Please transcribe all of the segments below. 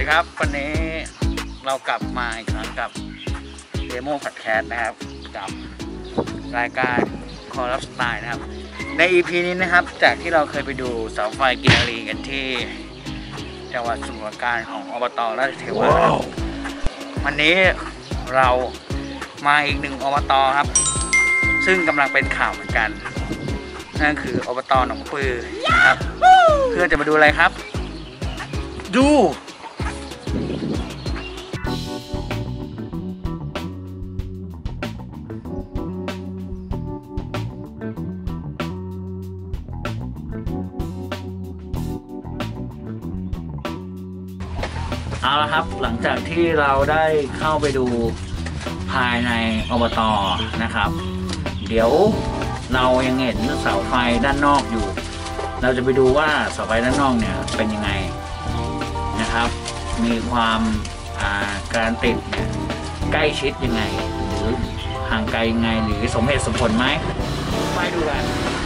ครับวันนี้เรากลับมาอีกครั้งกับเดโมพอดแคสต์นะครับกับรายการคอร์สไตล์นะครับใน EP นี้นะครับจากที่เราเคยไปดูเสาไฟกินรีกันที่จังหวัดสมุทรปราการของอบต.ราชเทวาวันนี้เรามาอีกหนึ่งอบต.ครับซึ่งกำลังเป็นข่าวเหมือนกันนั่นคืออบต.หนองปือครับเพื่อจะมาดูอะไรครับดูเอาละครับหลังจากที่เราได้เข้าไปดูภายในอบต.นะครับเดี๋ยวเรายังเห็นเสาไฟด้านนอกอยู่เราจะไปดูว่าเสาไฟด้านนอกเนี่ยเป็นยังไงนะครับมีความการติดเนี่ยใกล้ชิดยังไงหรือห่างไกลยังไงหรือสมเหตุสมผลไหมไปดูกัน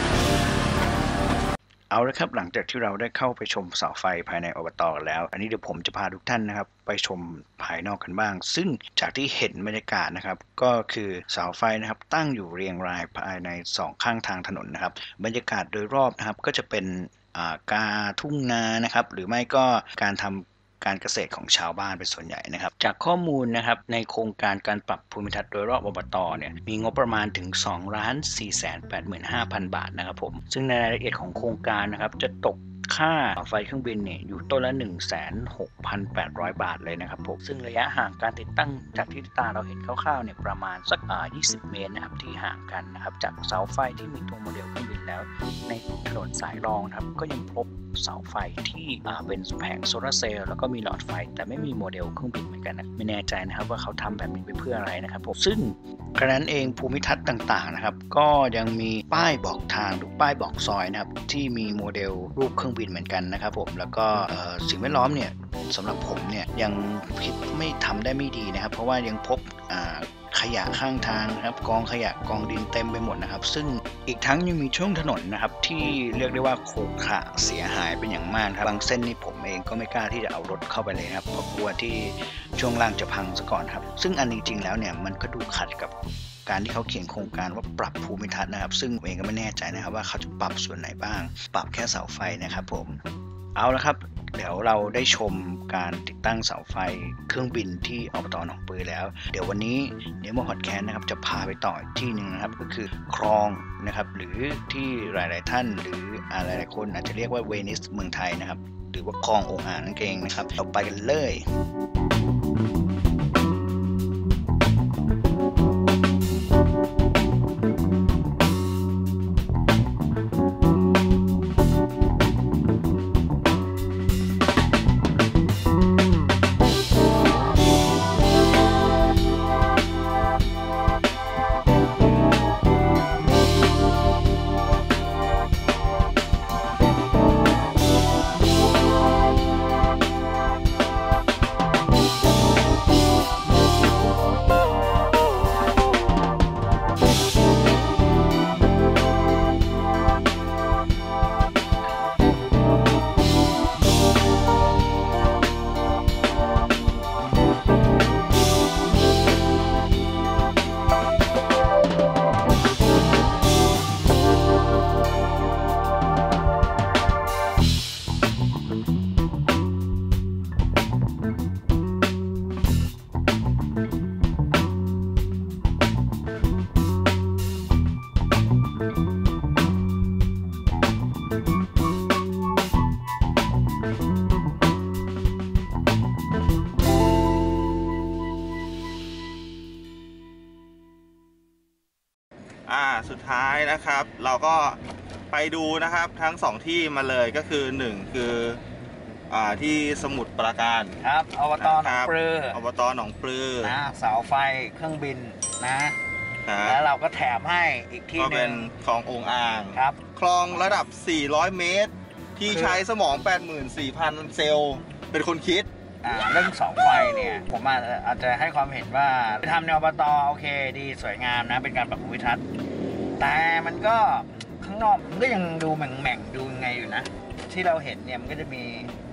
เอาละครับหลังจากที่เราได้เข้าไปชมเสาไฟภายในอบต.แล้วอันนี้เดี๋ยวผมจะพาทุกท่านนะครับไปชมภายนอกกันบ้างซึ่งจากที่เห็นบรรยากาศนะครับก็คือเสาไฟนะครับตั้งอยู่เรียงรายภายใน2ข้างทางถนนนะครับบรรยากาศโดยรอบนะครับก็จะเป็นกาทุ่งนานะครับหรือไม่ก็การทำการเกษตรของชาวบ้านเป็นส่วนใหญ่นะครับจากข้อมูลนะครับในโครงการการปรับภูมิทัศน์โดยรอบอบต.เนี่ยมีงบประมาณถึง 2,485,000 บาทนะครับผมซึ่งในรายละเอียดของโครงการนะครับจะตกค่าไฟเครื่องบินเนี่ยอยู่ต้นละ 16,800 บาทเลยนะครับผมซึ่งระยะห่างการติดตั้งจากที่ตาเราเห็นคร่าวๆเนี่ยประมาณสัก20 เมตรนะครับที่ห่างกันนะครับจากเสาไฟที่มีตัวโมเดลเครื่องบินแล้วในถนนสายรองครับก็ยังพบเสาไฟที่เป็นแผงโซลาร์เซลล์แล้วก็มีหลอดไฟแต่ไม่มีโมเดลเครื่องบินเหมือนกันนะไม่แน่ใจนะครับว่าเขาทำแบบนี้ไปเพื่ออะไรนะครับผมซึ่งกระนั้นเองภูมิทัศน์ต่างๆนะครับก็ยังมีป้ายบอกทางหรือป้ายบอกซอยนะครับที่มีโมเดลรูปเครื่องบินเหมือนกันนะครับผมแล้วก็สิ่งแวดล้อมเนี่ยสำหรับผมเนี่ยยังไม่ทำได้ไม่ดีนะครับเพราะว่ายังพบขยะข้างทางนะครับกองขยะกองดินเต็มไปหมดนะครับซึ่งอีกทั้งยังมีช่วงถนนนะครับที่เรียกได้ว่าขรุขระเสียหายเป็นอย่างมากครับบางเส้นนี่ผมเองก็ไม่กล้าที่จะเอารถเข้าไปเลยครับเพราะกลัวที่ช่วงล่างจะพังซะก่อนครับซึ่งอันจริงๆแล้วเนี่ยมันก็ดูขัดกับการที่เขาเขียนโครงการว่าปรับภูมิทัศน์นะครับซึ่งเองก็ไม่แน่ใจนะครับว่าเขาจะปรับส่วนไหนบ้างปรับแค่เสาไฟนะครับผมเอาละครับเดี๋ยวเราได้ชมการติดตั้งเสาไฟเครื่องบินที่อบต.หนองปือแล้วเดี๋ยววันนี้เดโมพอดแคสต์นะครับจะพาไปต่ออีกที่หนึ่งนะครับก็คือคลองนะครับหรือที่หลายๆท่านหรือหลายๆคนอาจจะเรียกว่าเวนิสเมืองไทยนะครับหรือว่าคลององอ่างนั่นเองนะครับเราไปกันเลยสุดท้ายนะครับเราก็ไปดูนะครับทั้ง2ที่มาเลยก็คือ1คือที่สมุทรปราการครับอบต.หนองปลืออบต.หนองปลือเสาไฟเครื่องบินนะแล้วเราก็แถมให้อีกที่นึงก็เป็นคลององอ่างครับคลองระดับ400 เมตรที่ใช้สมอง 84,000 เซลล์เป็นคนคิดเรื่องเสาไฟเนี่ยผมอาจจะให้ความเห็นว่าทำในอบต.โอเคดีสวยงามนะเป็นการปรับภูมิทัศน์แต่มันก็ข้างนอกมันก็ยังดูแหม่งดูยังไงอยู่นะที่เราเห็นเนี่ยมันก็จะมี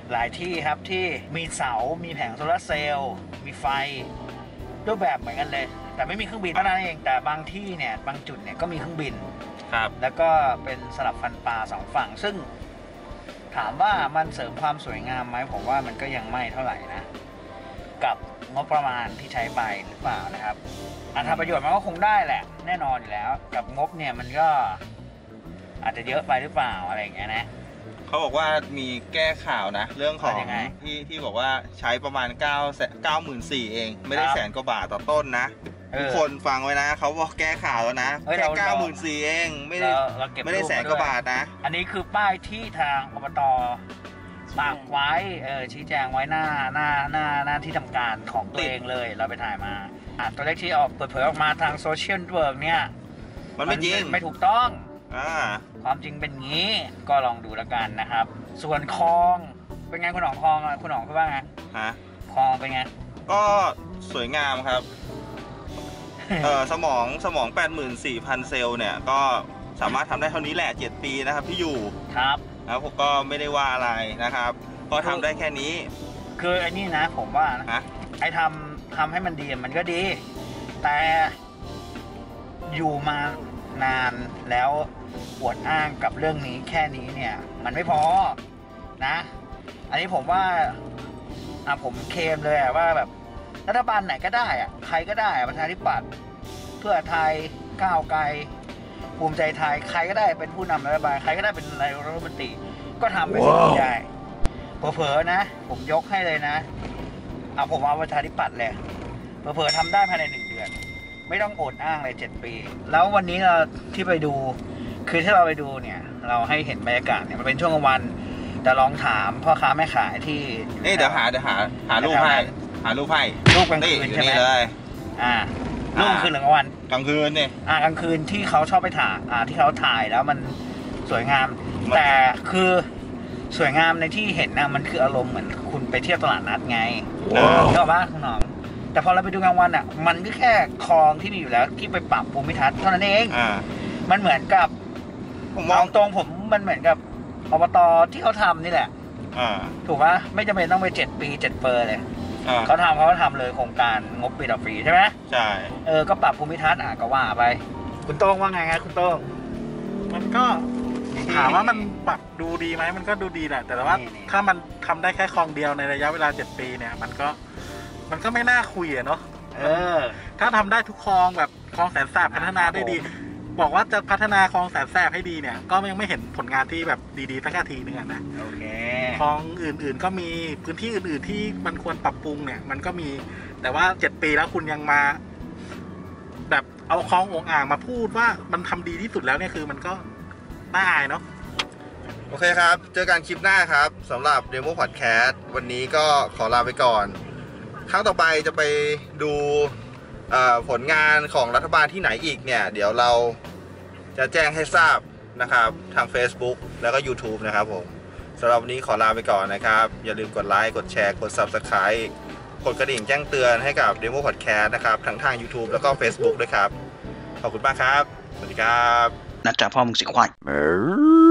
หลายที่ครับที่มีเสา มีแผงโซลาร์เซลล์มีไฟรูปแบบเหมือนกันเลยแต่ไม่มีเครื่องบินเท่านั้นเองแต่บางที่เนี่ยบางจุดเนี่ยก็มีเครื่องบินครับแล้วก็เป็นสลับฟันปลาสองฝั่งซึ่งถามว่ามันเสริมความสวยงามไหมผมว่ามันก็ยังไม่เท่าไหร่นะกับงบประมาณที่ใช้ไปหรือเปล่านะครับทำประโยชน์มันก็คงได้แหละแน่นอนอยู่แล้วกับงบเนี่ยมันก็อาจจะเยอะไปหรือเปล่าอะไรอย่างเงี้ยนะเขาบอกว่ามีแก้ข่าวนะเรื่องของที่บอกว่าใช้ประมาณ94,000เองไม่ได้100,000 กว่าบาทต่อต้นนะทุกคนฟังไว้นะเขาบอกแก้ข่าวแล้วนะแค่94,000เองไม่ได้100,000 กว่าบาทนะอันนี้คือป้ายที่ทางอบต.ปากไว้ชี้แจงไว้หน้าที่ทำการของตัวเองเลยเราไปถ่ายมาตัวเลขที่ออกเปิดเผยออกมาทางโซเชียลเวิร์กเนี่ยมันไม่จริงไม่ถูกต้องความจริงเป็นงี้ก็ลองดูแล้วกันนะครับส่วนคลองเป็นไงคุณหนองคลองคุณหนองคือว่าไงคลองเป็นไงก็สวยงามครับสมอง 84,000 เซลล์เนี่ยก็สามารถทำได้เท่านี้แหละ7 ปีนะครับที่อยู่ครับแล้วผมก็ไม่ได้ว่าอะไรนะครับก็ทำได้แค่นี้คือไอ้นี่นะผมว่านะไอ้ทำให้มันดีมันก็ดีแต่อยู่มานานแล้วอวดอ้างกับเรื่องนี้แค่นี้เนี่ยมันไม่พอนะอันนี้ผมว่าผมเคลมเลยว่าแบบรัฐบาลไหนก็ได้ใครก็ได้ประชาธิปัตย์เพื่อไทยก้าวไกลภูมิใจไทยใครก็ได้เป็นผู้นำรัฐบาลใครก็ได้เป็นนายกรัฐมนตรีก็ทำไปสิ่งที่ได้เผลอๆนะผมยกให้เลยนะผมเอาประชาธิปัตย์เลยเผลอๆทำได้ภายใน1 เดือนไม่ต้องอดอ้างเลย7 ปีแล้ววันนี้เราที่ไปดูคือที่เราไปดูเนี่ยเราให้เห็นบรรยากาศเนี่ยมันเป็นช่วงกลางวันแต่ลองถามพ่อค้าแม่ขายที่เดี๋ยวหารูปให้รูปกลางคืนใช่ไหมรูปกลางคืนหรือกลางวันกลางคืนเนี่ยกลางคืนที่เขาชอบไปถ่ายที่เขาถ่ายแล้วมันสวยงามแต่คือสวยงามในที่เห็นนะมันคืออารมณ์เหมือนคุณไปเที่ยวตลาดนัดไงเข้าบ้านคุณน้องแต่พอเราไปดูกลางวันมันก็แค่คลองที่มีอยู่แล้วที่ไปปรับภูมิทัศน์เท่านั้นเองมันเหมือนกับผมมองตรงผมมันเหมือนกับอบต.ที่เขาทำนี่แหละถูกปะไม่จำเป็นต้องไป7 ปี7 เปอร์เลยเขาทำเลยโครงการงบปีต่อปีใช่ไหมใช่ก็ปรับภูมิทัศน์ก็ว่าไปคุณโต้งว่าไงครับคุณโต้งมันก็ถามว่ามันปรับดูดีไหมมันก็ดูดีแหละแต่ว่าถ้ามันทำได้แค่คลองเดียวในระยะเวลา7 ปีเนี่ยมันก็ไม่น่าคุยเนาะถ้าทำได้ทุกคลองแบบคลองแสนแสบพัฒนาได้ดีบอกว่าจะพัฒนาคลองแสนแสบให้ดีเนี่ยก็ยังไม่เห็นผลงานที่แบบดีๆสักทีนึงนะโอเคคลองอื่นๆก็มีพื้นที่อื่นๆที่มันควรปรับปรุงเนี่ยมันก็มีแต่ว่า7 ปีแล้วคุณยังมาแบบเอาคลององอ่างมาพูดว่ามันทำดีที่สุดแล้วเนี่ยคือมันก็น่าอายเนาะโอเคครับเจอกันคลิปหน้าครับสำหรับ Demo Podcast วันนี้ก็ขอลาไปก่อนครั้งต่อไปจะไปดูผลงานของรัฐบาลที่ไหนอีกเนี่ยเดี๋ยวเราจะแจ้งให้ทราบนะครับทาง Facebook แล้วก็ YouTube นะครับผมสำหรับวันนี้ขอลาไปก่อนนะครับอย่าลืมกดไลค์กดแชร์กด Subscribe กดกระดิ่งแจ้งเตือนให้กับ Demo Podcast นะครับทั้งทาง YouTube แล้วก็ Facebook ด้วยครับขอบคุณมากครับสวัสดีครับนัดจ่าพ่อมึงสิควาย